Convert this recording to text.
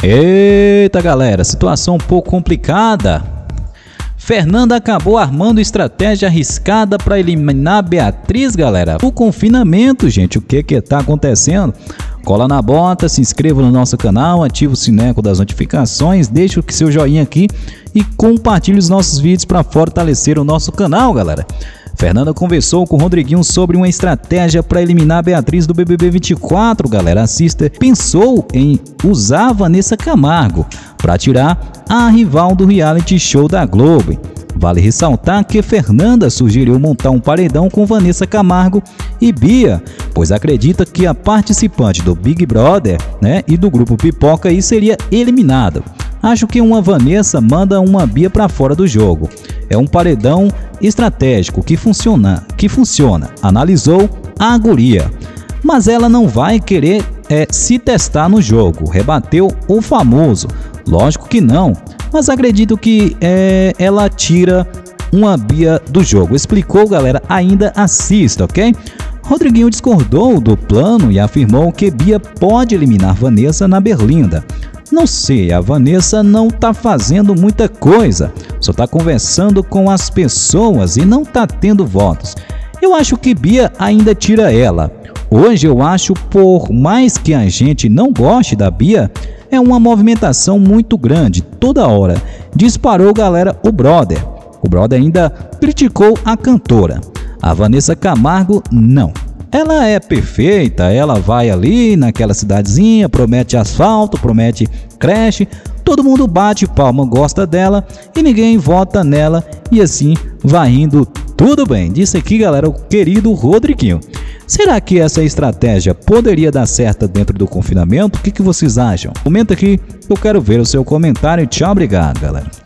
Eita galera, situação um pouco complicada. Fernanda acabou armando estratégia arriscada para eliminar Beatriz, galera. O confinamento, gente, o que tá acontecendo? Cola na bota, se inscreva no nosso canal, ativa o sineco das notificações, deixa o seu joinha aqui e compartilhe os nossos vídeos para fortalecer o nosso canal, galera. Fernanda conversou com o Rodriguinho sobre uma estratégia para eliminar a Beatriz do BBB 24, galera. Assista. Pensou em usar Vanessa Camargo para tirar a rival do reality show da Globo. Vale ressaltar que Fernanda sugeriu montar um paredão com Vanessa Camargo e Bia, pois acredita que a participante do Big Brother, e do grupo Pipoca aí seria eliminada. Acho que uma Vanessa manda uma Bia para fora do jogo. É um paredão estratégico que funciona, analisou a guria. Mas ela não vai querer se testar no jogo, rebateu o famoso. Lógico que não, mas acredito que ela tira uma Bia do jogo. Explicou, galera, ainda assista, ok? Rodriguinho discordou do plano e afirmou que Bia pode eliminar Vanessa na Berlinda. Não sei, a Vanessa não tá fazendo muita coisa, só tá conversando com as pessoas e não tá tendo votos. Eu acho que Bia ainda tira ela. Hoje eu acho, por mais que a gente não goste da Bia, é uma movimentação muito grande, toda hora. Disparou, galera, o Brother. O Brother ainda criticou a cantora. A Vanessa Camargo, não. Ela é perfeita, ela vai ali naquela cidadezinha, promete asfalto, promete creche, todo mundo bate palma, gosta dela e ninguém vota nela e assim vai indo tudo bem. Disse aqui, galera, o querido Rodriguinho. Será que essa estratégia poderia dar certo dentro do confinamento? O que vocês acham? Comenta aqui, eu quero ver o seu comentário. Tchau, obrigado, galera.